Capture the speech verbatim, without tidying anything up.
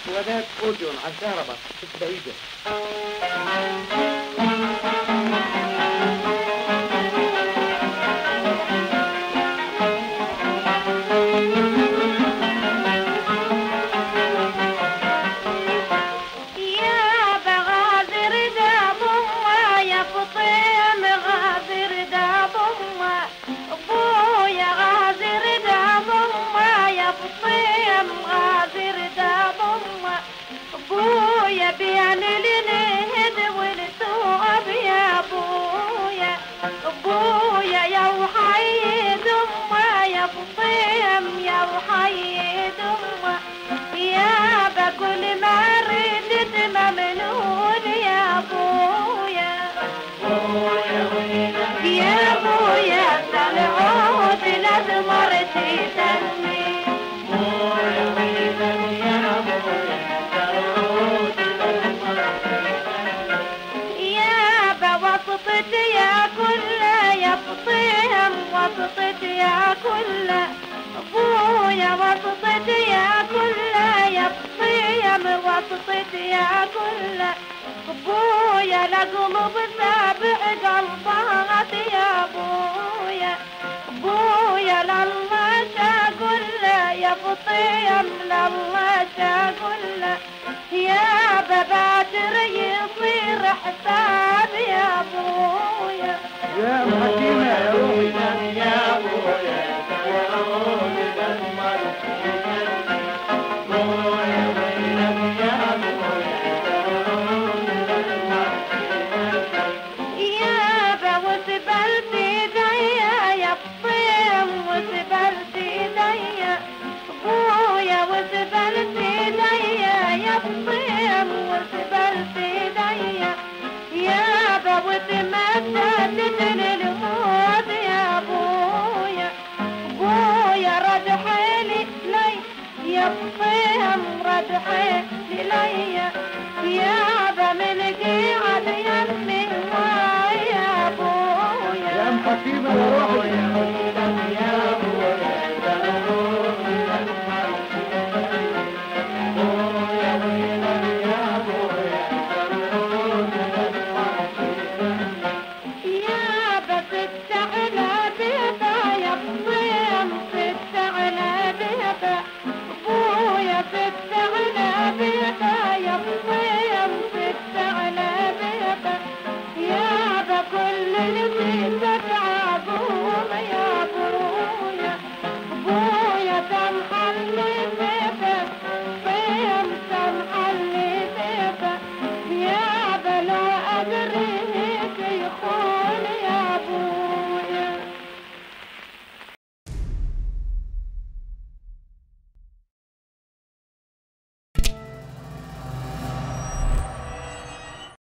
واداه اوديون على الكهرباء ست بعيده. يا كل ابويا لقلب سابع قلبات يا ابويا ابويا لله شاقول يا فطيم لله شاقول يا ببادر يصير حساب يا ابويا يا حكيمه يا روحي يا ابويا يطيهم ردحي للي يا بملقي على يمي يا ابويا يا ام حكيمه يا روحي